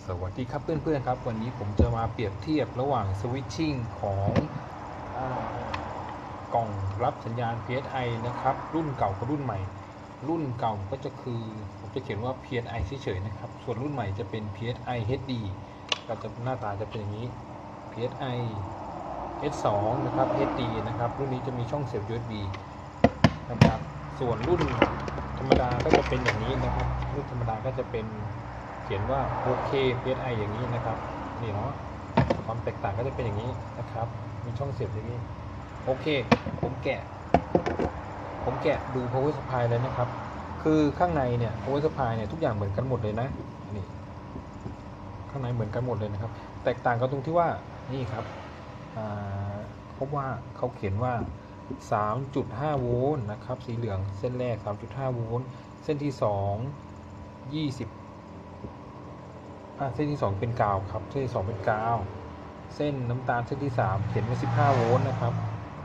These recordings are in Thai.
สวัสดีครับเพื่อนๆครับวันนี้ผมจะมาเปรียบเทียบระหว่างสวิตชิ่งของกล่องรับสัญญาณ PSI นะครับรุ่นเก่ากับรุ่นใหม่รุ่นเก่าก็จะคือผมจะเขียนว่า PSI เฉยๆนะครับส่วนรุ่นใหม่จะเป็น PSI HD ก็จะหน้าตาจะเป็นอย่างนี้ PSI S2 นะครับ HD นะครับรุ่นนี้จะมีช่องเสียบ USB นะครับส่วนรุ่นธรรมดาก็จะเป็นอย่างนี้นะครับรุ่นธรรมดาก็จะเป็นเขียนว่า OK PSI อย่างนี้นะครับนี่เนาะความแตกต่างก็จะเป็นอย่างนี้นะครับมีช่องเสียบอย่างนี้โอเคผมแกะดู power supply เลยนะครับคือข้างในเนี่ย power supply เนี่ยทุกอย่างเหมือนกันหมดเลยนะนี่ข้างในเหมือนกันหมดเลยนะครับแตกต่างกันตรงที่ว่านี่ครับพบว่าเขาเขียนว่า 3.5 โวลต์นะครับสีเหลืองเส้นแรก 3.5 โวลต์เส้นที่2 20เส้นที่2เป็นกาวครับเส้นที่2เป็นกาวเส้นน้ำตาลเส้นที่3เขียนว่า15 โวลต์นะครับ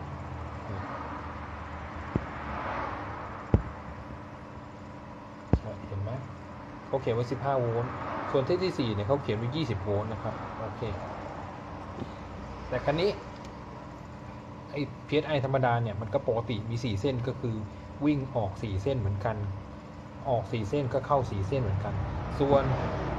เห็นไหมเขาเขียนว่า15 โวลต์ส่วนเส้นที่4เนี่ยเขาเขียนว่า20 โวลต์นะครับโอเคแต่ครั้นี้ไอ้ PSI ธรรมดาเนี่ยมันก็ปกติมี4เส้นก็คือวิ่งออก4เส้นเหมือนกันออก4เส้นก็เข้า4เส้นเหมือนกันส่วน